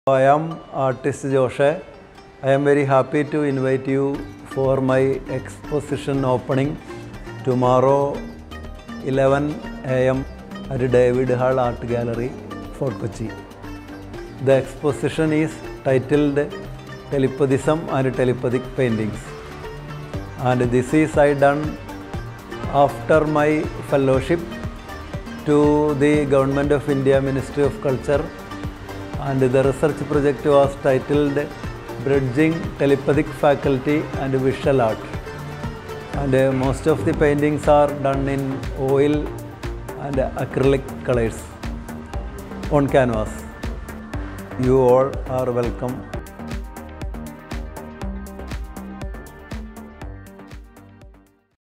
I am artist Joshe. I am very happy to invite you for my exposition opening tomorrow 11 a.m. at David Hall Art Gallery, Fortkochi. The exposition is titled Telepathism and Telepathic Paintings. And this is I done after my fellowship to the Government of India Ministry of Culture, and the research project was titled Bridging Telepathic Faculty and Visual Art. And most of the paintings are done in oil and acrylic colors on canvas. You all are welcome.